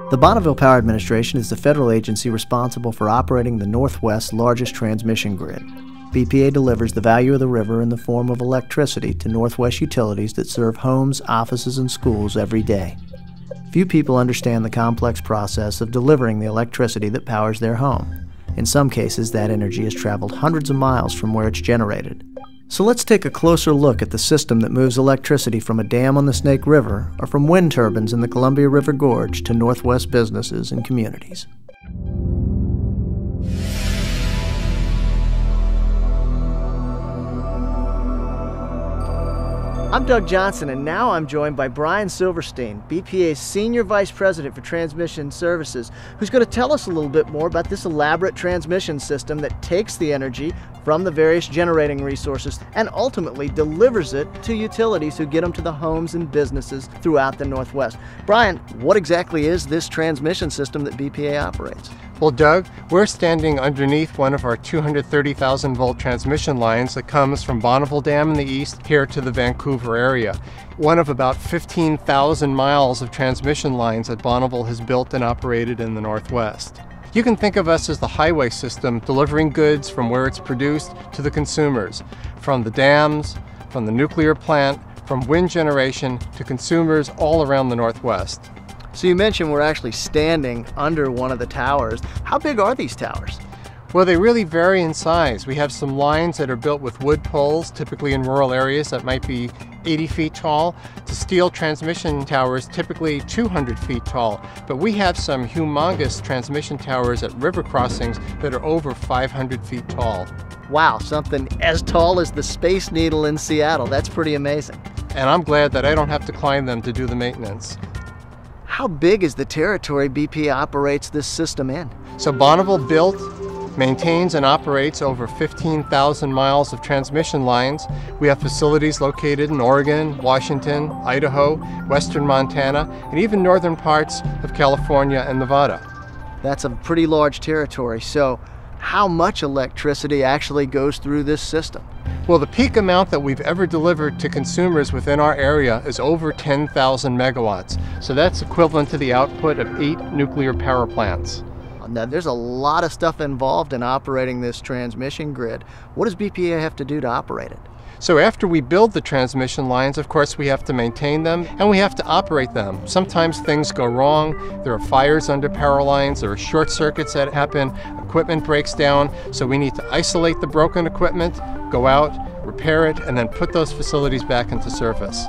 The Bonneville Power Administration is the federal agency responsible for operating the Northwest's largest transmission grid. BPA delivers the value of the river in the form of electricity to Northwest utilities that serve homes, offices, and schools every day. Few people understand the complex process of delivering the electricity that powers their home. In some cases, that energy has traveled hundreds of miles from where it's generated. So let's take a closer look at the system that moves electricity from a dam on the Snake River or from wind turbines in the Columbia River Gorge to Northwest businesses and communities. I'm Doug Johnson, and now I'm joined by Brian Silverstein, BPA's Senior Vice President for Transmission Services, who's going to tell us a little bit more about this elaborate transmission system that takes the energy from the various generating resources and ultimately delivers it to utilities who get them to the homes and businesses throughout the Northwest. Brian, what exactly is this transmission system that BPA operates? Well, Doug, we're standing underneath one of our 230,000 volt transmission lines that comes from Bonneville Dam in the east here to the Vancouver area. One of about 15,000 miles of transmission lines that Bonneville has built and operated in the Northwest. You can think of us as the highway system delivering goods from where it's produced to the consumers, from the dams, from the nuclear plant, from wind generation to consumers all around the Northwest. So you mentioned we're actually standing under one of the towers. How big are these towers? Well, they really vary in size. We have some lines that are built with wood poles, typically in rural areas that might be 80 feet tall, to steel transmission towers, typically 200 feet tall. But we have some humongous transmission towers at river crossings that are over 500 feet tall. Wow, something as tall as the Space Needle in Seattle. That's pretty amazing. And I'm glad that I don't have to climb them to do the maintenance. How big is the territory BPA operates this system in? So Bonneville built, maintains, and operates over 15,000 miles of transmission lines. We have facilities located in Oregon, Washington, Idaho, western Montana, and even northern parts of California and Nevada. That's a pretty large territory. So how much electricity actually goes through this system? Well, the peak amount that we've ever delivered to consumers within our area is over 10,000 megawatts. So that's equivalent to the output of 8 nuclear power plants. Now, there's a lot of stuff involved in operating this transmission grid. What does BPA have to do to operate it? So after we build the transmission lines, of course, we have to maintain them and we have to operate them. Sometimes things go wrong. There are fires under power lines. There are short circuits that happen. Equipment breaks down. So we need to isolate the broken equipment, go out, repair it, and then put those facilities back into service.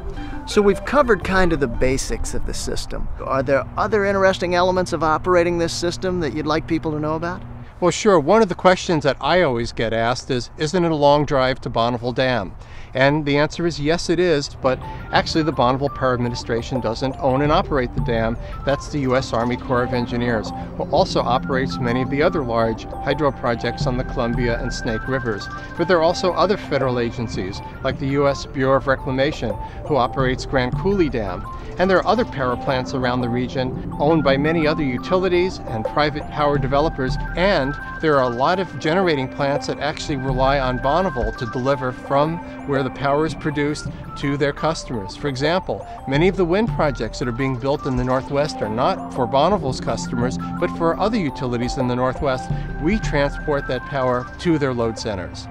So we've covered kind of the basics of the system. Are there other interesting elements of operating this system that you'd like people to know about? Well, sure. One of the questions that I always get asked is, isn't it a long drive to Bonneville Dam? And the answer is yes, it is, but actually the Bonneville Power Administration doesn't own and operate the dam. That's the U.S. Army Corps of Engineers, who also operates many of the other large hydro projects on the Columbia and Snake Rivers. But there are also other federal agencies, like the U.S. Bureau of Reclamation, who operates Grand Coulee Dam. And there are other power plants around the region owned by many other utilities and private power developers, and there are a lot of generating plants that actually rely on Bonneville to deliver from where the power is produced to their customers. For example, many of the wind projects that are being built in the Northwest are not for Bonneville's customers, but for other utilities in the Northwest. We transport that power to their load centers.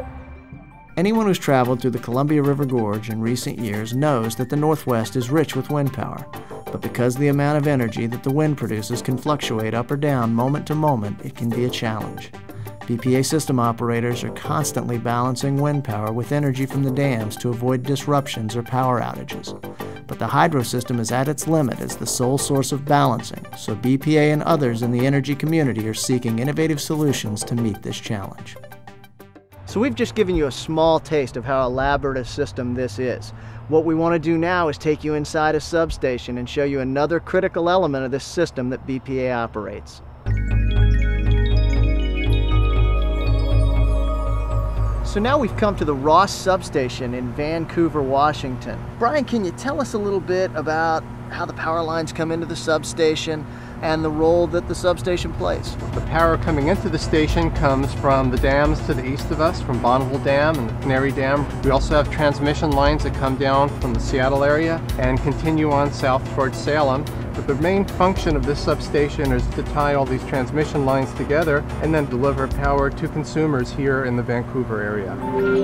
Anyone who's traveled through the Columbia River Gorge in recent years knows that the Northwest is rich with wind power. But because the amount of energy that the wind produces can fluctuate up or down moment to moment, it can be a challenge. BPA system operators are constantly balancing wind power with energy from the dams to avoid disruptions or power outages. But the hydro system is at its limit as the sole source of balancing, so BPA and others in the energy community are seeking innovative solutions to meet this challenge. So we've just given you a small taste of how elaborate a system this is. What we want to do now is take you inside a substation and show you another critical element of this system that BPA operates. So now we've come to the Ross Substation in Vancouver, Washington. Brian, can you tell us a little bit about how the power lines come into the substation, and the role that the substation plays. The power coming into the station comes from the dams to the east of us, from Bonneville Dam and the Canary Dam. We also have transmission lines that come down from the Seattle area and continue on south towards Salem. But the main function of this substation is to tie all these transmission lines together and then deliver power to consumers here in the Vancouver area.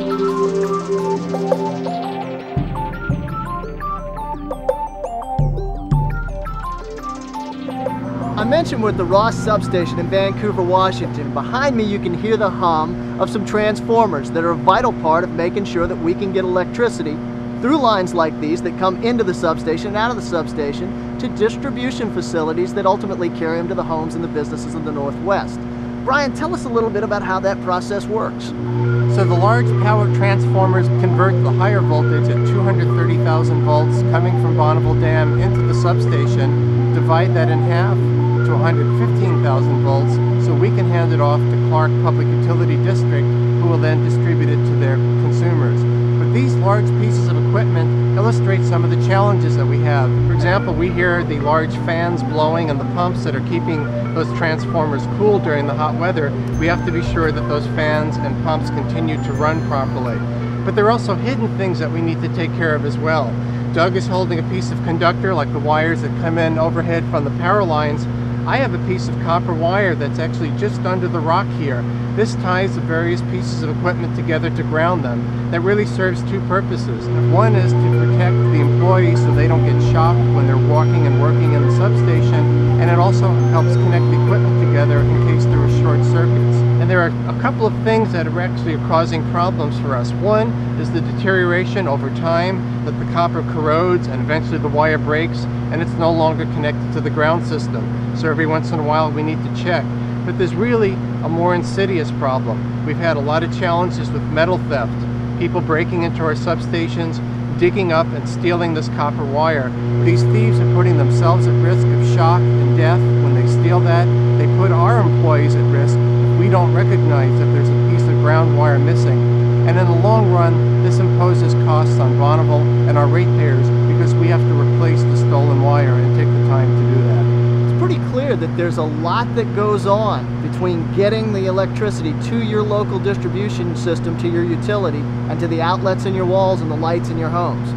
I mentioned we're at the Ross Substation in Vancouver, Washington. Behind me you can hear the hum of some transformers that are a vital part of making sure that we can get electricity through lines like these that come into the substation and out of the substation to distribution facilities that ultimately carry them to the homes and the businesses of the Northwest. Brian, tell us a little bit about how that process works. So the large power transformers convert the higher voltage at 230,000 volts coming from Bonneville Dam into the substation, divide that in half to 115,000 volts, so we can hand it off to Clark Public Utility District, who will then distribute it to their consumers. But these large pieces of equipment illustrate some of the challenges that we have. For example, we hear the large fans blowing and the pumps that are keeping those transformers cool during the hot weather. We have to be sure that those fans and pumps continue to run properly. But there are also hidden things that we need to take care of as well. Doug is holding a piece of conductor, like the wires that come in overhead from the power lines. I have a piece of copper wire that's actually just under the rock here. This ties the various pieces of equipment together to ground them. That really serves two purposes. One is to protect the employees so they don't get shocked when they're walking and working in the substation, and it also helps connect the equipment together in case there are short circuits. And there are a couple of things that are actually causing problems for us. One is the deterioration over time, that the copper corrodes and eventually the wire breaks and it's no longer connected to the ground system. So every once in a while we need to check. But there's really a more insidious problem. We've had a lot of challenges with metal theft. People breaking into our substations, digging up and stealing this copper wire. These thieves are putting themselves at risk of shock and death. When they steal that, they put our employees at risk if we don't recognize that there's a piece of ground wire missing. And in the long run, this imposes costs on Bonneville and our ratepayers because we have to replace the stolen wire and take the time to do that. It's pretty clear that there's a lot that goes on between getting the electricity to your local distribution system, to your utility, and to the outlets in your walls and the lights in your homes.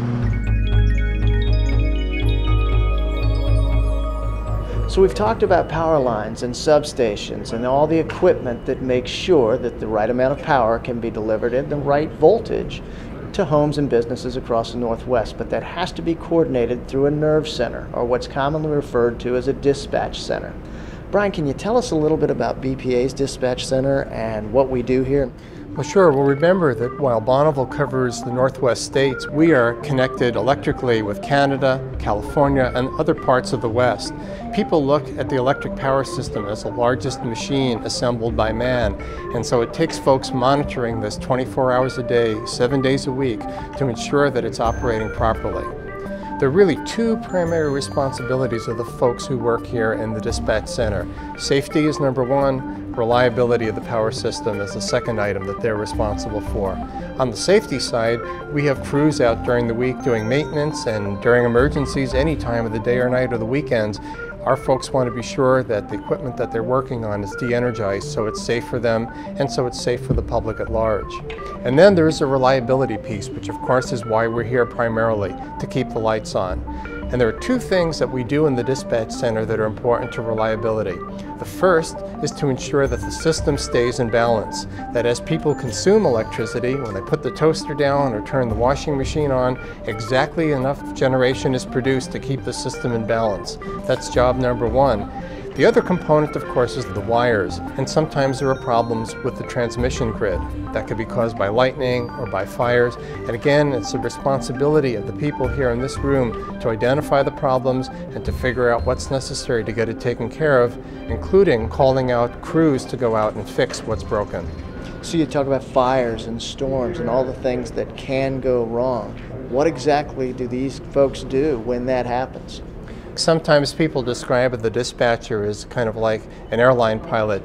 So we've talked about power lines and substations and all the equipment that makes sure that the right amount of power can be delivered at the right voltage to homes and businesses across the Northwest, but that has to be coordinated through a nerve center, or what's commonly referred to as a dispatch center. Brian, can you tell us a little bit about BPA's dispatch center and what we do here? Well, sure. Well, remember that while Bonneville covers the Northwest states, we are connected electrically with Canada, California, and other parts of the West. People look at the electric power system as the largest machine assembled by man, and so it takes folks monitoring this 24 hours a day, 7 days a week to ensure that it's operating properly. There are really two primary responsibilities of the folks who work here in the dispatch center. Safety is number one, reliability of the power system is the second item that they're responsible for. On the safety side, we have crews out during the week doing maintenance, and during emergencies any time of the day or night or the weekends, our folks want to be sure that the equipment that they're working on is de-energized so it's safe for them and so it's safe for the public at large. And then there's a reliability piece, which of course is why we're here primarily, to keep the lights on. And there are two things that we do in the dispatch center that are important to reliability. The first is to ensure that the system stays in balance, that as people consume electricity, when they put the toaster down or turn the washing machine on, exactly enough generation is produced to keep the system in balance. That's job number one. The other component, of course, is the wires, and sometimes there are problems with the transmission grid. That could be caused by lightning or by fires, and again, it's the responsibility of the people here in this room to identify the problems and to figure out what's necessary to get it taken care of, including calling out crews to go out and fix what's broken. So you talk about fires and storms and all the things that can go wrong. What exactly do these folks do when that happens? Sometimes people describe the dispatcher as kind of like an airline pilot.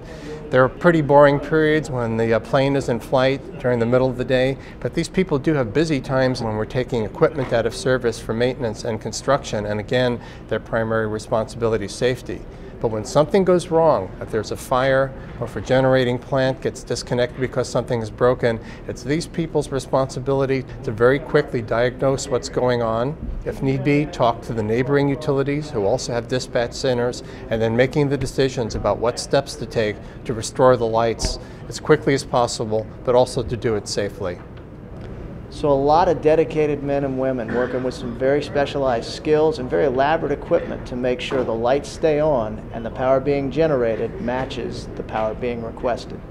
There are pretty boring periods when the plane is in flight during the middle of the day, but these people do have busy times when we're taking equipment out of service for maintenance and construction, and again, their primary responsibility is safety. But when something goes wrong, if there's a fire or if a generating plant gets disconnected because something is broken, it's these people's responsibility to very quickly diagnose what's going on. If need be, talk to the neighboring utilities who also have dispatch centers, and then making the decisions about what steps to take to restore the lights as quickly as possible, but also to do it safely. So a lot of dedicated men and women working with some very specialized skills and very elaborate equipment to make sure the lights stay on and the power being generated matches the power being requested.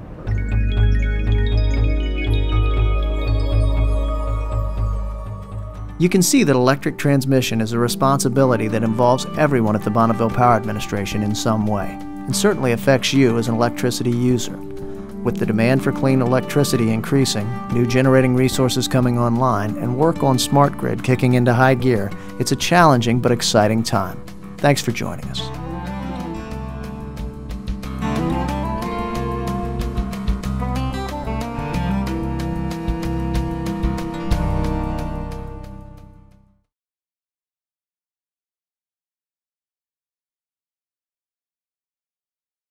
You can see that electric transmission is a responsibility that involves everyone at the Bonneville Power Administration in some way, and certainly affects you as an electricity user. With the demand for clean electricity increasing, new generating resources coming online, and work on smart grid kicking into high gear, it's a challenging but exciting time. Thanks for joining us.